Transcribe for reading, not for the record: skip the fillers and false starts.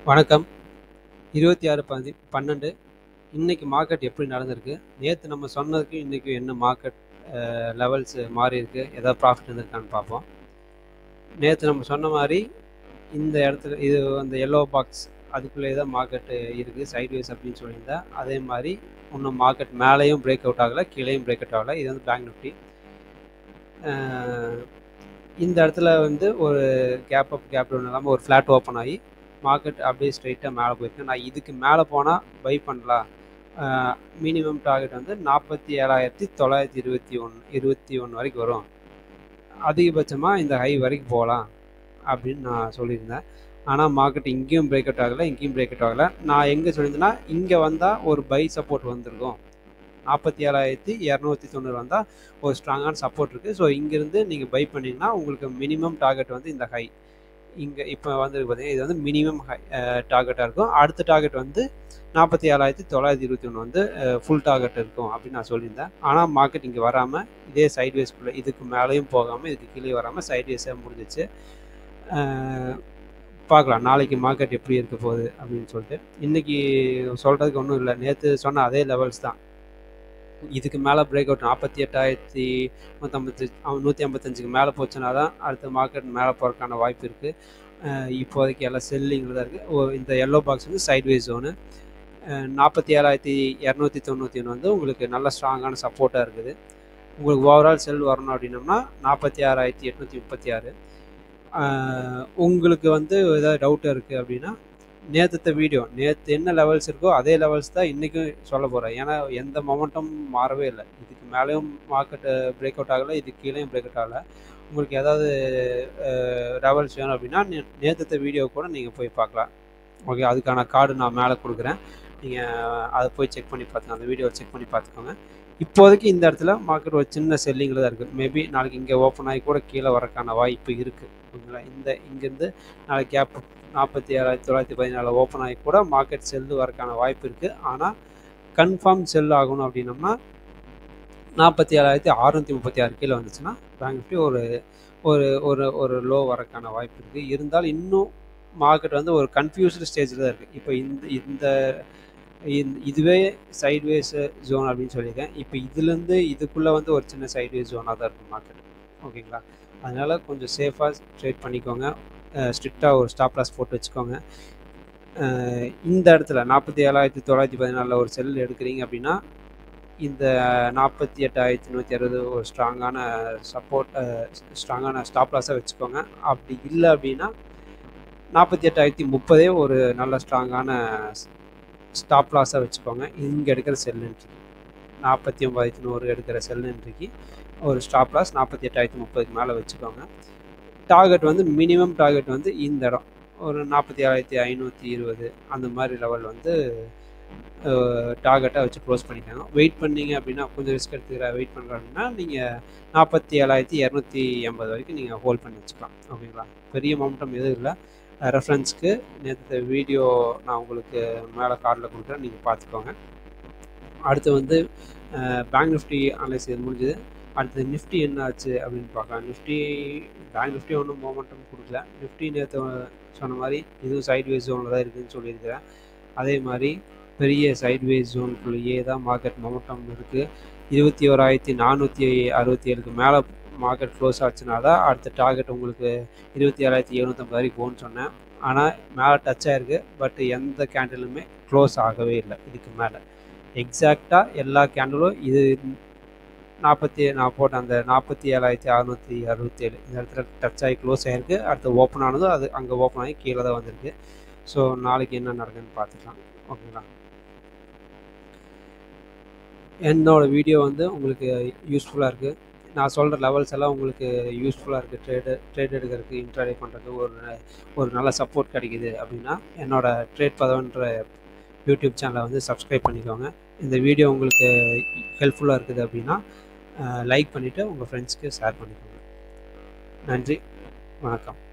வணக்கம். 26/12 இன்னைக்கு மார்க்கெட் எப்படி நடந்திருக்கு? நேத்து நம்ம சொன்னதுக்கு இன்னைக்கு என்ன மார்க்கெட் லெவல்ஸ் மாறியிருக்கு? ஏதாவது ப்ராஃபிட் இருந்திருக்கான்னு பார்ப்போம். நேத்து நம்ம சொன்ன மாரி இந்த இடத்துல இது அந்த எல்லோ பாக்ஸ் அதுக்குள்ளேயே தான் மார்க்கெட் இருக்கு. சைட்வேஸ் அப்படின்னு சொல்லியிருந்தேன். அதே மாரி இன்னும் மார்க்கெட் மேலேயும் பிரேக் அவுட் ஆகல, கீழேயும் பிரேக் அவுட் ஆகல. இது வந்து பேங்க் நிஃப்டி. இந்த இடத்துல வந்து ஒரு கேப் அப் கேப் டவுன் இல்லாமல் ஒரு ஃப்ளாட் ஓப்பன் ஆகி மார்க்கெட் அப்படியே ஸ்ட்ரைட்டாக மேலே போயிருக்கு. நான் இதுக்கு மேலே போனால் பை பண்ணலாம். மினிமம் டார்கெட் வந்து 47,921 வரைக்கும் வரும். அதிகபட்சமாக இந்த ஹை வரைக்கும் போகலாம் அப்படின்னு நான் சொல்லியிருந்தேன். ஆனால் மார்க்கெட் இங்கேயும் பிரேக் அவுட் ஆகலை, இங்கேயும் பிரேக் அவுட் ஆகலை. நான் எங்கே சொல்லியிருந்தேன்னா இங்கே வந்தால் ஒரு பை சப்போர்ட் வந்திருக்கும். 47,290 வந்தால் ஒரு ஸ்ட்ராங்கான சப்போர்ட் இருக்குது. ஸோ இங்கேருந்து நீங்கள் பை பண்ணிங்கன்னா உங்களுக்கு மினிமம் டார்கெட் வந்து இந்த ஹை இங்கே இப்போ வந்துருக்கு பார்த்தீங்கன்னா இது வந்து மினிமம் ஹை டார்கெட்டாக இருக்கும். அடுத்த டார்கெட் வந்து 47,921 வந்து ஃபுல் டார்கெட் இருக்கும் அப்படின்னு நான் சொல்லியிருந்தேன். ஆனால் மார்க்கெட் இங்கே வராமல் இதே சைட்வேஸ்க்குள்ளே இதுக்கு மேலேயும் போகாமல் இதுக்கு கீழே வராமல் சைட்வேஸாக முடிஞ்சிச்சு. பார்க்கலாம் நாளைக்கு மார்க்கெட் எப்படி இருக்க போகுது அப்படின்னு சொல்லிட்டு. இன்றைக்கி சொல்கிறதுக்கு ஒன்றும் இல்லை, நேற்று சொன்ன அதே லெவல்ஸ் தான். இதுக்கு மேலே பிரேக் அவுட் 48,155 மேலே போச்சுன்னா தான் அடுத்த மார்க்கெட் மேலே போகிறதுக்கான வாய்ப்பு இருக்குது. இப்போதைக்கு எல்லாம் செல்லிங்கில் தான் இருக்குது. இந்த எல்லோ பாக்ஸ் வந்து சைட்வேஸ் ஜோனு. 47,291 வந்து உங்களுக்கு நல்ல ஸ்ட்ராங்கான சப்போர்ட்டாக இருக்குது. உங்களுக்கு ஓவரால் செல் வரணும் அப்படின்னோம்னா 46,836. உங்களுக்கு வந்து ஏதாவது டவுட்டாக இருக்குது அப்படின்னா நேற்று வீடியோ நேற்று என்ன லெவல்ஸ் இருக்கோ அதே லெவல்ஸ் தான் இன்றைக்கும் சொல்ல போகிறேன். ஏன்னா எந்த மொமெண்ட்டும் மாறவே இல்லை. இதுக்கு மேலேயும் மார்க்கெட்டு பிரேக் அவுட் ஆகலை, இதுக்கு கீழேயும் பிரேக் அவுட் ஆகலை. உங்களுக்கு ஏதாவது லெவல்ஸ் வேணும் அப்படின்னா நேற்று வீடியோ கூட நீங்கள் போய் பார்க்கலாம். ஓகே, அதுக்கான கார்டு நான் மேலே கொடுக்குறேன். நீங்கள் அதை போய் செக் பண்ணி பார்த்துக்கோங்க, அந்த வீடியோவை செக் பண்ணி பார்த்துக்கோங்க. இப்போதைக்கு இந்த இடத்துல மார்க்கெட் ஒரு சின்ன செல்லிங்கில் தான் இருக்குது. மேபி நாளைக்கு இங்கே ஓப்பன் ஆகி கூட கீழே வரக்கான வாய்ப்பு இருக்குது. ஓகேங்களா, இங்கேருந்து நாளைக்கு கேப் 47,914 ஓப்பன் ஆகி கூட மார்க்கெட் செல்லு வரக்கான வாய்ப்பு இருக்குது. ஆனால் கன்ஃபார்ம் செல் ஆகணும் அப்படின்னம்னா 47,636 கீழே வந்துச்சுன்னா பேங்க் நிஃப்டி ஒரு ஒரு ஒரு ஒரு லோ வரக்கான வாய்ப்பு இருக்குது. இருந்தாலும் இன்னும் மார்க்கெட் வந்து ஒரு கன்ஃபியூஸ்டு ஸ்டேஜில் தான் இருக்குது. இப்போ இதுவே சைட்வேஸ் ஜோன் அப்படின்னு சொல்லியிருக்கேன். இப்போ இதுலேருந்து இதுக்குள்ளே வந்து ஒரு சின்ன சைட்வேஸ் ஜோனாக தான் இருக்கும் மார்க்கெட். ஓகேங்களா, அதனால் கொஞ்சம் சேஃபாக ட்ரேட் பண்ணிக்கோங்க. ஸ்ட்ரிக்டாக ஒரு ஸ்டாப் லாஸ் போட்டு வச்சுக்கோங்க. இந்த இடத்துல 47,914 ஒரு செல் எடுக்கிறீங்க அப்படின்னா இந்த 48,160 ஒரு ஸ்ட்ராங்கான சப்போர்ட், ஸ்ட்ராங்கான ஸ்டாப் லாஸாக வச்சுக்கோங்க. அப்படி இல்லை அப்படின்னா 48,030 ஒரு நல்ல ஸ்ட்ராங்கான ஸ்டாப் லாஸாக வச்சுக்கோங்க. இங்கே எடுக்கிற செல்லுன்ட்ரி 49,100 எடுக்கிற செல்லுன்ட்ரிக்கு ஒரு ஸ்டாப் லாஸ் 48,030 மேலே வச்சுக்கோங்க. டார்கெட் வந்து மினிமம் டார்கெட் வந்து இந்த இடம் ஒரு 47,520 அந்த மாதிரி லெவல் வந்து டார்கெட்டாக வச்சு க்ளோஸ் பண்ணிக்கோங்க. வெயிட் பண்ணிங்க அப்படின்னா கொஞ்சம் ரிஸ்க் எடுத்துக்கிற வெயிட் பண்ணுறோம் அப்படின்னா நீங்கள் 47,280 வரைக்கும் நீங்கள் ஹோல்ட் பண்ணி வச்சுக்கலாம். ஓகேங்களா, பெரிய மொமெண்டம் எதுவும் இல்லை. ரெஃபரன்ஸ்க்கு நேற்று வீடியோ நான் உங்களுக்கு மேலே கார்டில் கொடுக்குறேன், நீங்கள் பார்த்துக்கோங்க. அடுத்து வந்து பேங்க் நிஃப்டி அனலைஸ் இது முடிஞ்சுது. அடுத்து நிஃப்டி என்ன ஆச்சு அப்படின்னு பார்க்கலாம். பேங்க் நிஃப்டி ஒன்றும் மொமெண்டம் கொடுக்கல. நிஃப்டி நேற்று சொன்ன மாதிரி இதுவும் சைட்வேஸ் ஜோனில் தான் இருக்குதுன்னு சொல்லியிருக்கிறேன். அதே மாதிரி பெரிய சைட்வேஸ் ஜோனுக்குள்ளேயே தான் மார்க்கெட் மொமெண்டம் இருக்குது. 21,467 மேலே மார்க்கெட் க்ளோஸ் ஆச்சுன்னா தான் அடுத்த டார்கெட் உங்களுக்கு 27,750 வரைக்கும் போகணும்னு சொன்னேன். ஆனால் மேலே டச் ஆகிருக்கு. பட் எந்த கேண்டிலுமே க்ளோஸ் ஆகவே இல்லை. இதுக்கு மேலே எக்ஸாக்டாக எல்லா கேண்டிலும் இது நான் போட்ட அந்த 47,667 இந்த இடத்துல டச் ஆகி க்ளோஸ் ஆகிருக்கு. அடுத்து ஓப்பன் ஆனதும் அது அங்கே ஓப்பன் ஆகி கீழே தான் வந்திருக்கு. ஸோ நாளைக்கு என்ன நடக்குதுன்னு பார்த்துக்கலாம். ஓகேங்களா, என்னோட வீடியோ வந்து உங்களுக்கு யூஸ்ஃபுல்லாக இருக்குது. நான் சொல்கிற லெவல்ஸ் எல்லாம் உங்களுக்கு யூஸ்ஃபுல்லாக இருக்குது. ட்ரேட் எடுக்கிறதுக்கு இன்ட்ராடே பண்ணுறதுக்கு ஒரு நல்ல சப்போர்ட் கிடைக்குது அப்படின்னா என்னோடய ட்ரேட் பதவன்ற யூடியூப் சேனலை வந்து சப்ஸ்கிரைப் பண்ணிக்கோங்க. இந்த வீடியோ உங்களுக்கு ஹெல்ப்ஃபுல்லாக இருக்குது அப்படின்னா லைக் பண்ணிவிட்டு உங்கள் ஃப்ரெண்ட்ஸ்க்கு ஷேர் பண்ணிக்கோங்க. நன்றி, வணக்கம்.